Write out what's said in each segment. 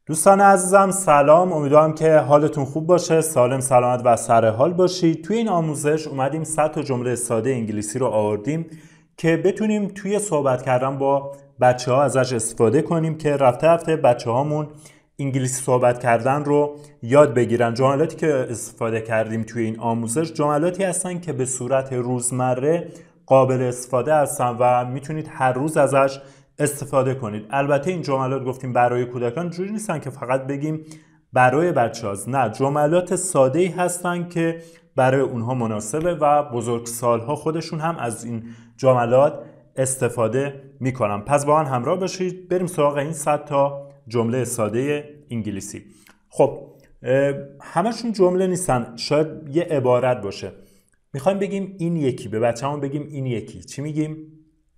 دوستان عزیزم سلام، امیدوارم که حالتون خوب باشه، سالم سلامت و سر حال باشید. توی این آموزش اومدیم 100 تا جمله ساده انگلیسی رو آوردیم که بتونیم توی صحبت کردن با بچه‌ها ازش استفاده کنیم که رفته بچه‌هامون انگلیسی صحبت کردن رو یاد بگیرن. جملاتی که استفاده کردیم توی این آموزش جملاتی هستن که به صورت روزمره قابل استفاده هستن و میتونید هر روز ازش استفاده کنید. البته این جملات گفتیم برای کودکان جوری نیستن که فقط بگیم برای بچه‌هاست، نه، جملات ساده‌ای هستن که برای اونها مناسبه و بزرگسال‌ها خودشون هم از این جملات استفاده میکنن. پس با من همراه باشید، بریم سراغ این 100 تا جمله ساده انگلیسی. خب همشون جمله نیستن، شاید یه عبارت باشه. میخوایم بگیم این یکی، به بچه‌مون بگیم این یکی. چی میگیم؟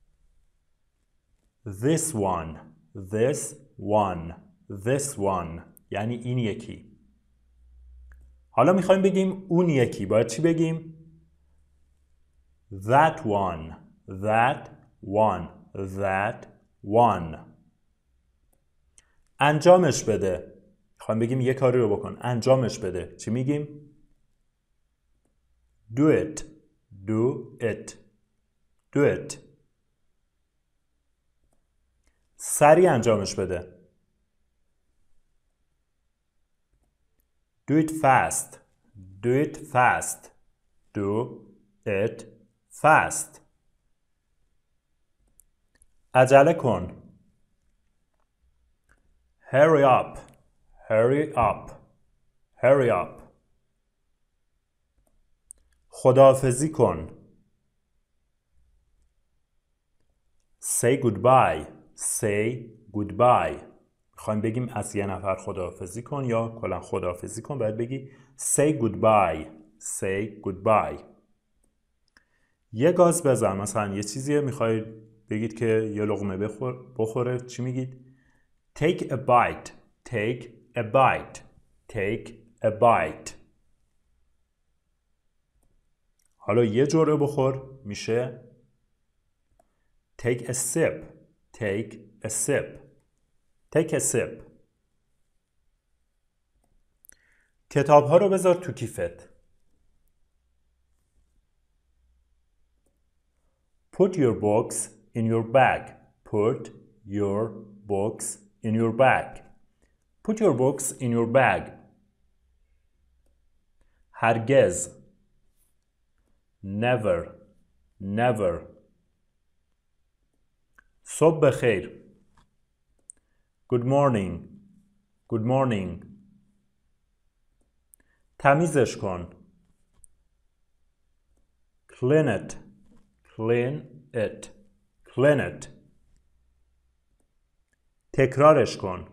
This one, this one, this one. یعنی این یکی. حالا میخوایم بگیم اون یکی، باید چی بگیم؟ That one, that one, that one. انجامش بده. میخوایم بگیم یه کاری رو بکن، انجامش بده. چی میگیم؟ Do it, do it, do it. سریع انجامش بده. Do it fast. Do it fast. Do it fast. عجله کن. Hurry up. Hurry up. Hurry up. خداحافظی کن. Say goodbye. Say goodbye. میخوایم بگیم از یه نفر خداحافظی کن یا کلا خداحافظی کن، باید بگی say goodbye. Say goodbye. یه گاز بزن، مثلا یه چیزیه میخواید بگید که یه لقمه بخوره، چی میگید؟ Take a bite. Take a bite. Take a bite. حالا یه جرعه بخور میشه Take a sip. Take a sip. Take a sip. کتاب ها رو بذار تو کیفت. Put your books in your bag. Put your books in your bag. Put your books in your bag. هرگز. Never. Never. صبح بخیر. Good morning. Good morning. تمیزش کن. Clean it. Clean it. Clean it. تکرارش کن.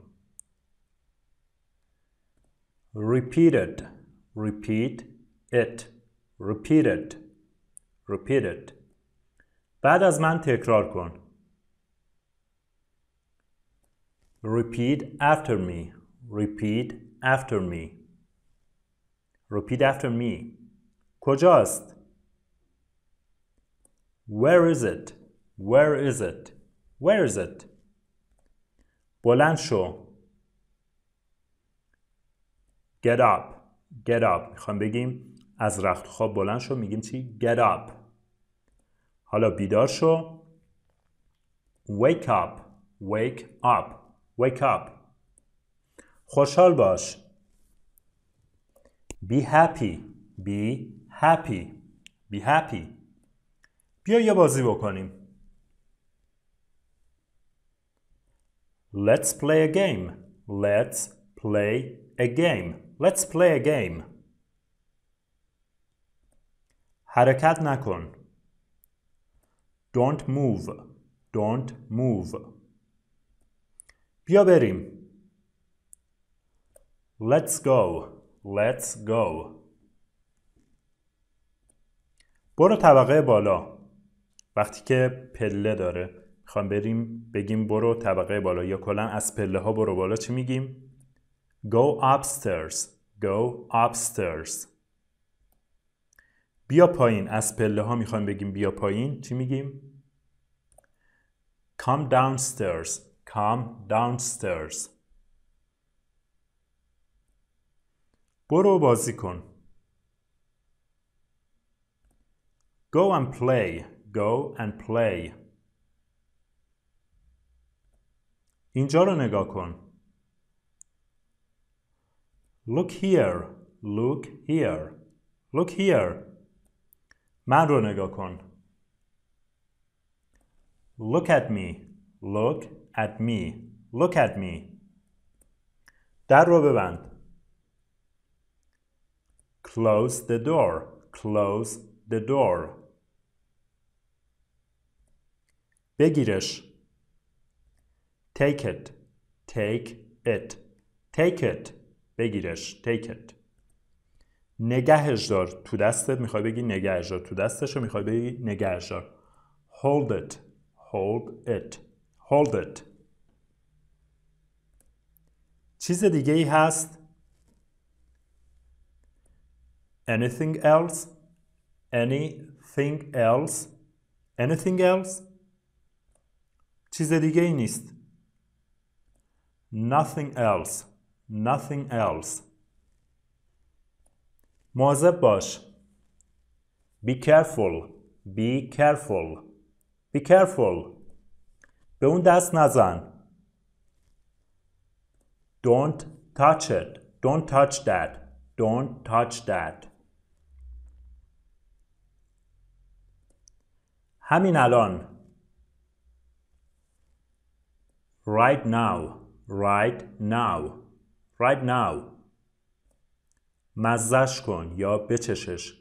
Repeat it. Repeat it. Repeat it. Repeat it. بعد از من تکرار کن. Repeat after me. Repeat after me. Repeat after me. کجاست؟ Where is it? Where is it? Where is it? بلند شو. Get up. Get up. میخوام بگیم از رخت خواب بلند شو، میگیم چی؟ Get up. حالا بیدار شو. Wake up. Wake up. Wake up. خوشحال باش. Be happy. Be happy. Be happy. بیا یه بازی بکنیم. Let's play a game. Let's play a game. Let's play a game. حرکت نکن. Don't move. Don't move. بیا بریم. Let's go. Let's go. برو طبقه بالا. وقتی که پله داره میخوام بریم بگیم برو طبقه بالا، یا کلا از پله ها برو بالا، چی میگیم؟ Go upstairs. Go upstairs. بیا پایین. از پله ها میخوام بگیم بیا پایین، چی میگیم؟ Come downstairs. Come downstairs. برو بازی کن. Go and play. Go and play. اینجا رو نگاه کن. Look here. Look here. Look here. من رو نگاه کن. Look at me. Look at me. Look at me. در رو ببند. Close the door. Close the door. بگیرش. Take it. Take it. Take it. بگیرش. Take it. نگهش دار. تو دستت میخوای بگی نگهش دار. تو دستشو میخوای بگی نگهش دار. Hold it. Hold it. Hold it. چیز دیگه ای هست؟ Anything else? Anything else? Anything else? چیز دیگه ای نیست. Nothing else. Nothing else. مواظب باش. Be careful. Be careful. Be careful. به اون دست نزن. Don't touch it. Don't touch that. Don't touch that. همین الان. Right now. Right now. Right now. مزه‌ش کن یا بچشش.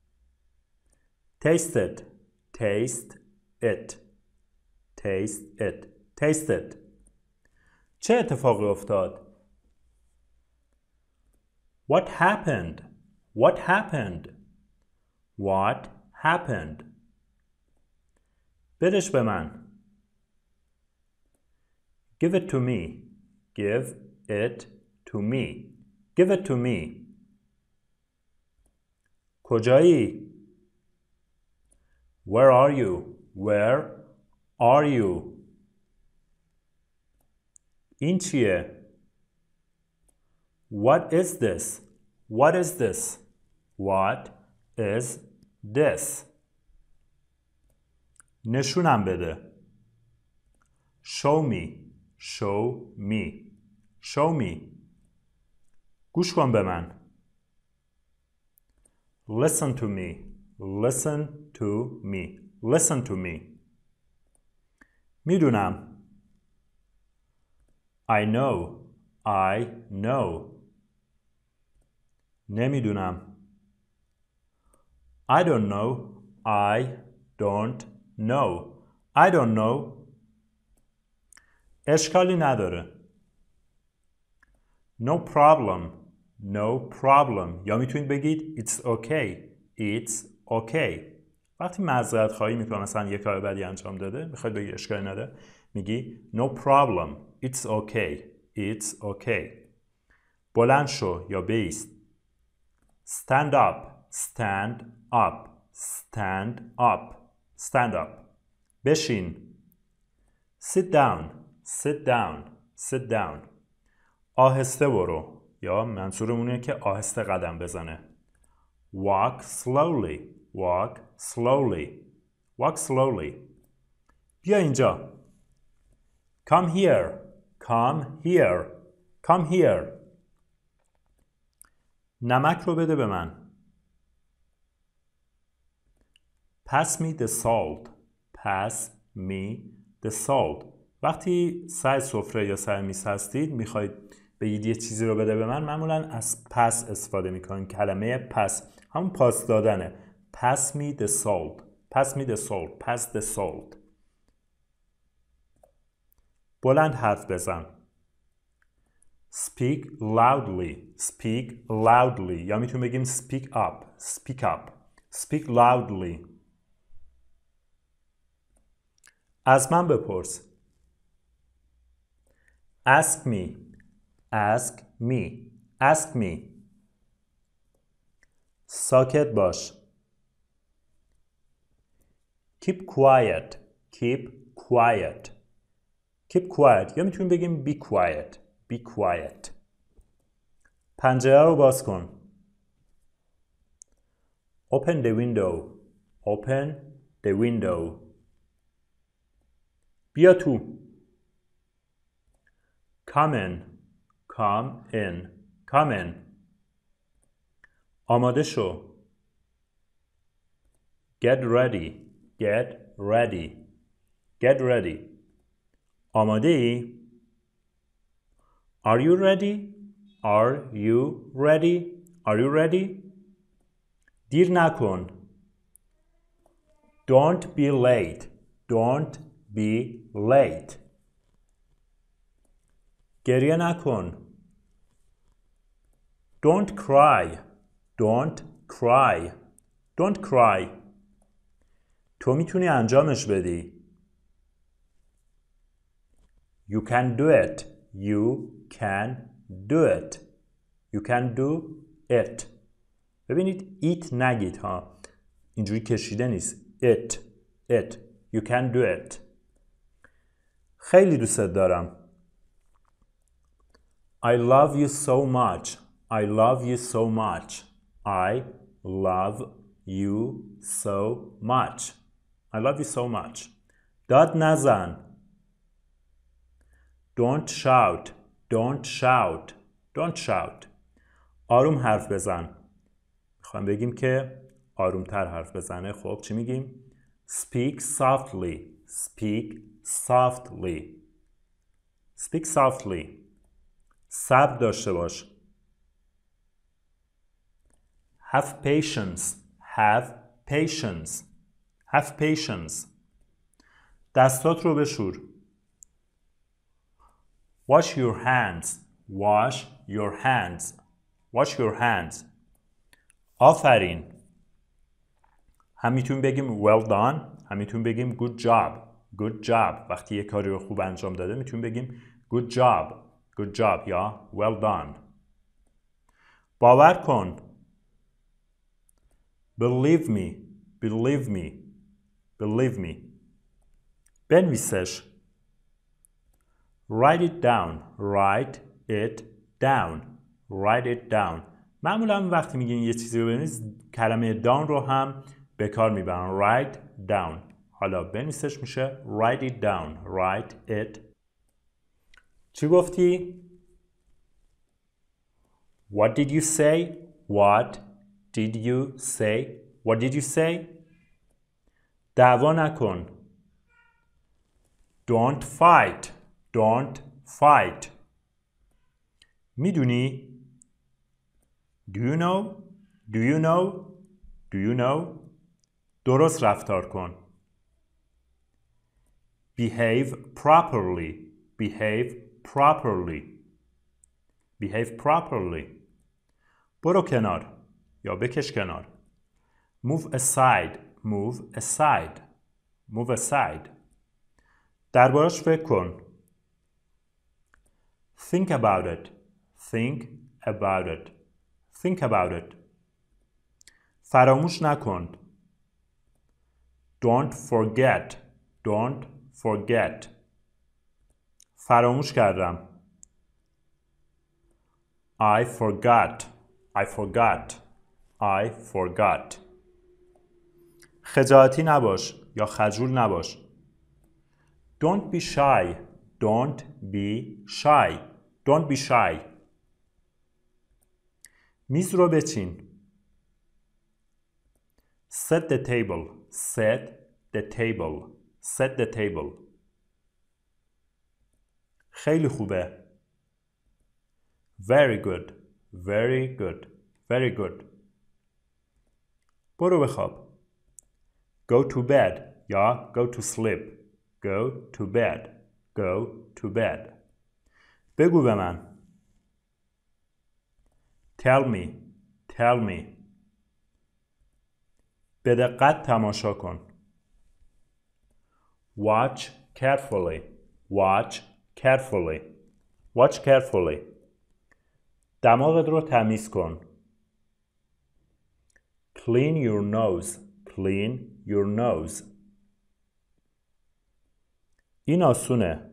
Taste it. Taste it. Taste it. Taste it. چه اتفاقی افتاد؟ What happened? What happened? What happened? بدش به من. Give it to me. Give it to me. Give it to me. کجایی؟ Where are you? Where are you? این چیه؟ What is this? What is this? What is this? نشونم بده. Show me. Show me. Show me. گوش کن به من. Listen to me. Listen to me. Listen to me. میدونم. I know. I know. نمیدونم. I don't know. I don't know. I don't know. اشکالی نداره. No problem. No problem. یا میتونید بگید It's okay. It's okay. وقتی معذرت خواهی میکنه مثلا یه کار بدی انجام داده میخواید بگی اشکالی نداره میگی No problem. It's okay. It's okay. بلند شو یا بایست. Stand up. Stand up. Stand up. Stand up. بشین. Sit down. Sit down. Sit down. آهسته برو یا منظورمونه که آهسته قدم بزنه. Walk slowly. Walk slowly. Walk slowly. بیا اینجا. Come here. Come here. Come here. نمک رو بده به من. Pass me the salt. Pass me the salt. وقتی سر سفره یا سر میز هستید میخواید بگید یه چیزی رو بده به من معمولا از پس استفاده میکنین. کلمه پس همون پاس دادنه. Pass me the salt. Pass me the salt. Pass the salt. بلند حرف بزن. Speak loudly. Speak loudly. یا میتونیم بگیم speak up. Speak up. Speak loudly. از من بپرس. Ask me. Ask me. Ask me. ساکت باش. Keep quiet. Keep quiet. Keep quiet. یا میتونیم بگیم be quiet. Be quiet. پنجره رو باز کن. Open the window. Open the window. بیا تو. Come in. Come in. Come in. آماده شو. Get ready. Get ready. Get ready. آماده ای؟ Are you ready? Are you ready? Are you ready? دیر نکن. Don't be late. Don't be late. گریه نکن. Don't cry. Don't cry. Don't cry. تو میتونی انجامش بدی. You can do it. You can do it. You can do it. ببینید it نگید ها. اینجوری کشیده نیست. It. It. You can do it. خیلی دوستت دارم. I love you so much. I love you so much. I love you so much. I love you so much. داد نزن. Don't shout. Don't shout. Don't shout. آروم حرف بزن. میخوایم بگیم که آرومتر حرف بزنه. خب چی میگیم؟ Speak softly. Speak softly. Speak softly. صبر داشته باش. Have patience. Have patience. Have patience. دستات رو بشور. Wash your hands. Wash your hands. Wash your hands. آفرین. هم میتونیم بگیم well done. هم میتونیم بگیم good job. Good job. وقتی یه کاری رو خوب انجام داده میتونیم بگیم good job. Good job یا well done. باور کن. Believe me. Believe me. Believe me. بنویسش. Write it down. Write it down. Write it down. معمولا وقتی میگین یه چیزی رو بنویس کلمه down رو هم به کار میبرن. Write down. حالا بنویسش میشه write it down. Write it. چی گفتی؟ What did you say? What did you say? What did you say? دعوا نکن. Don't fight. Don't fight. میدونی؟ Do you know? Do you know? Do you know? درست رفتار کن. Behave properly. Behave properly. Behave properly. برو کنار یا بکش کنار. Move aside. Move aside. Move aside. دربارش فکر کن. Think about it. Think about it. Think about it. فراموش نکن. Don't forget. Don't forget. فراموش کردم. I forgot. I forgot. I forgot. خجالتی نباش یا خجول نباش. Don't be shy. Don't be shy. Don't be shy. میز رو بچین. Set the table. Set the table. Set the table. خیلی خوبه. Very good. Very good. Very good. برو بخواب. Go to bed. یا go to sleep. Go to bed. Go to bed. بگو به من. Tell me. Tell me. به دقت تماشا کن. Watch carefully. Watch carefully. Watch carefully. دماغت رو تمیز کن. Clean your nose. Clean your nose. این آسونه.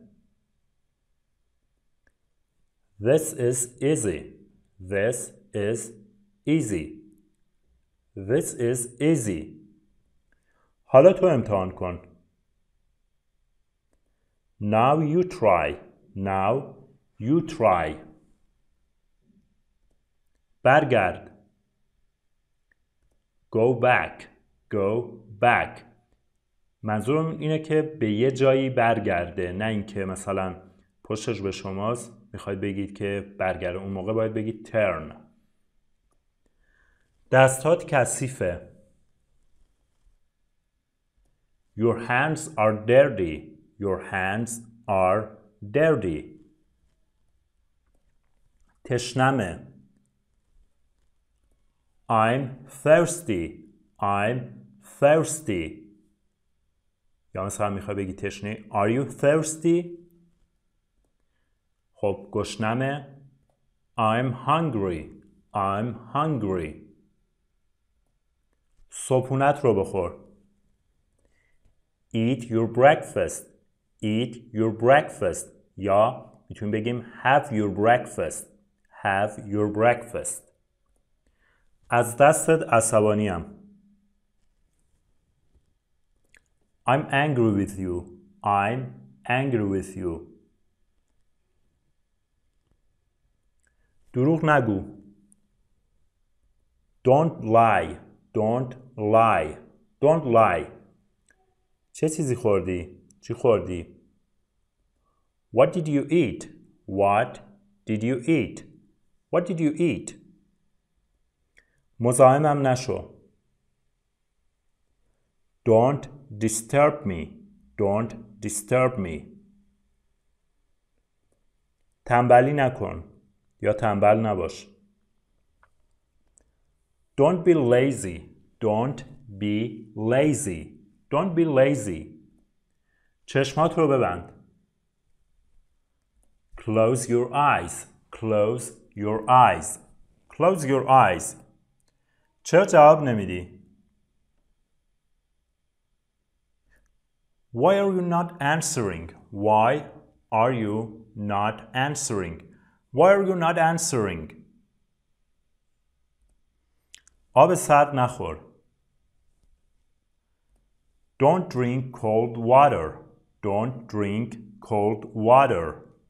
This is easy. This is easy. This is easy. حالا تو امتحان کن. Now you try. Now you try. برگرد. Go back. Go back. منظورم اینه که به یه جایی برگرده، نه اینکه مثلا پشتش به شماست میخواید بگید که برگرده، اون موقع باید بگید turn. دستات کثیفه. Your hands are dirty. Your hands are dirty. تشنمه. I'm thirsty. I'm thirsty. یا مثلا میخوای بگی تشنه. Are you thirsty؟ خب گشنمه. I'm hungry. I'm hungry. صبحونت رو بخور. Eat your breakfast. Eat your breakfast. یا میتونیم بگیم have your breakfast. Have your breakfast. از دستت عصبانیم. I'm angry with you. I'm angry with you. دروغ نگو. Don't lie. Don't lie. Don't lie. چه چیزی خوردی؟ چی خوردی؟ What did you eat? What did you eat? What did you eat? مزاحمم نشو. Don't disturb me. Don't disturb me. تنبلی نکن یا تنبل نباش. Don't be lazy. Don't be lazy. Don't be lazy. چشمات رو ببند. Close your eyes. Close your eyes. Close your eyes. چرا جواب نمیدی؟ Why are you not answering? Why are you not answering? Why are you not answering? آب سرد نخور. Don't drink cold water. Don't drink cold water.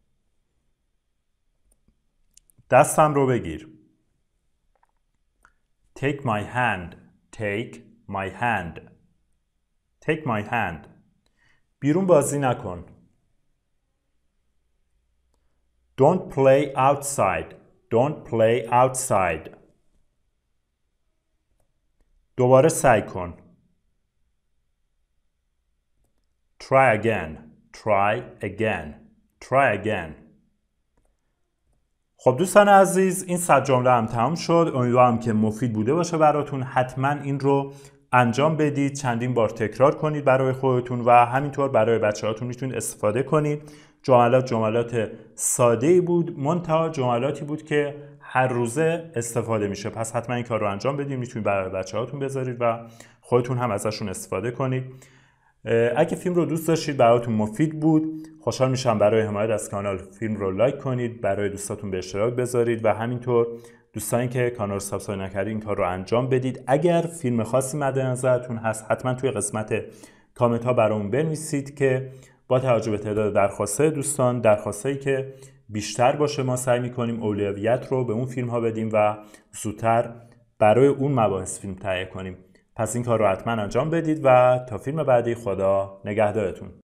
دستم رو بگیر. Take my hand. Take my hand. Take my hand. بیرون بازی نکن. Don't play outside. Don't play outside. دوباره سعی کن. Try again. Try again. Try again. خب دوستان عزیز، این 100 جمله هم تمام شد. امیدوارم که مفید بوده باشه براتون. حتما این رو انجام بدید، چندین بار تکرار کنید برای خودتون و همینطور برای بچه‌هاتون میتونید استفاده کنید. جملات ساده‌ای بود، منتها جملاتی بود که هر روزه استفاده میشه. پس حتما این کار رو انجام بدید. میتونید برای بچه‌هاتون بذارید و خودتون هم ازشون استفاده کنید. اگه فیلم رو دوست داشتید، براتون مفید بود، خوشحال میشم برای حمایت از کانال فیلم رو لایک کنید، برای دوستاتون به اشتراک بذارید و همینطور دوستانی که کانال رو سابسکرایب نکردید این کار رو انجام بدید. اگر فیلم خاصی مد نظرتون هست، حتما توی قسمت کامنت ها برامون بنویسید که با توجه به تعداد درخواست‌های دوستان، درخواستایی که بیشتر باشه، ما سعی می‌کنیم اولویت رو به اون فیلم ها بدیم و زودتر برای اون مباحث فیلم تهیه کنیم. پس این کار رو حتما انجام بدید و تا فیلم بعدی، خدا نگهدارتون.